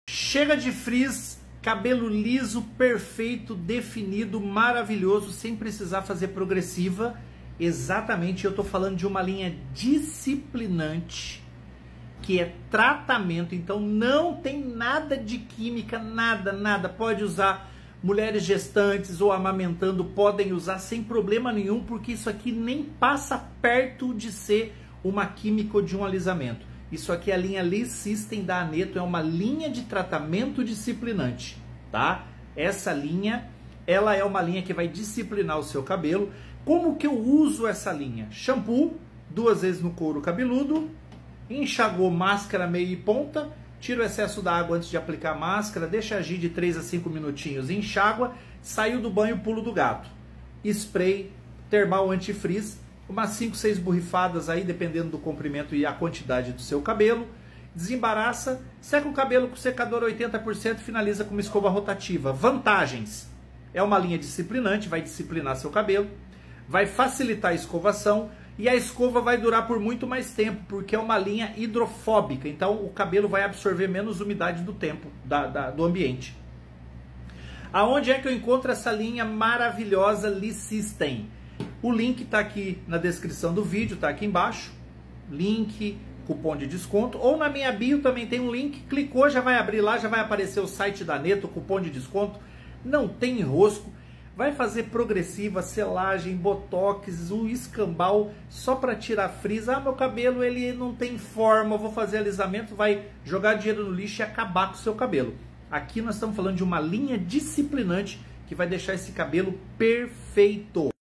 Chega de frizz, cabelo liso, perfeito, definido, maravilhoso, sem precisar fazer progressiva. Exatamente, eu tô falando de uma linha disciplinante, que é tratamento, então não tem nada de química, nada. Pode usar, mulheres gestantes ou amamentando podem usar sem problema nenhum, porque isso aqui nem passa perto de ser uma química ou de um alisamento. Isso aqui é a linha Liss System da Aneto, é uma linha de tratamento disciplinante, tá? Essa linha, ela é uma linha que vai disciplinar o seu cabelo. Como que eu uso essa linha? Shampoo, 2 vezes no couro cabeludo, enxagou máscara, meia e ponta, tira o excesso da água antes de aplicar a máscara, deixa agir de 3 a 5 minutinhos, enxágua, saiu do banho, pulo do gato. Spray termal antifrizz, umas 5, 6 borrifadas aí, dependendo do comprimento e a quantidade do seu cabelo. Desembaraça, seca o cabelo com secador 80%, finaliza com uma escova rotativa. Vantagens: é uma linha disciplinante, vai disciplinar seu cabelo, vai facilitar a escovação e a escova vai durar por muito mais tempo, porque é uma linha hidrofóbica, então o cabelo vai absorver menos umidade do tempo, do ambiente. Aonde é que eu encontro essa linha maravilhosa Liss System? O link está aqui na descrição do vídeo, está aqui embaixo, link, cupom de desconto, ou na minha bio também tem um link, clicou, já vai abrir lá, já vai aparecer o site da Aneto, cupom de desconto, não tem enrosco, vai fazer progressiva, selagem, botox, o escambau, só para tirar frizz. Ah, meu cabelo ele não tem forma, vou fazer alisamento, vai jogar dinheiro no lixo e acabar com o seu cabelo. Aqui nós estamos falando de uma linha disciplinante que vai deixar esse cabelo perfeito.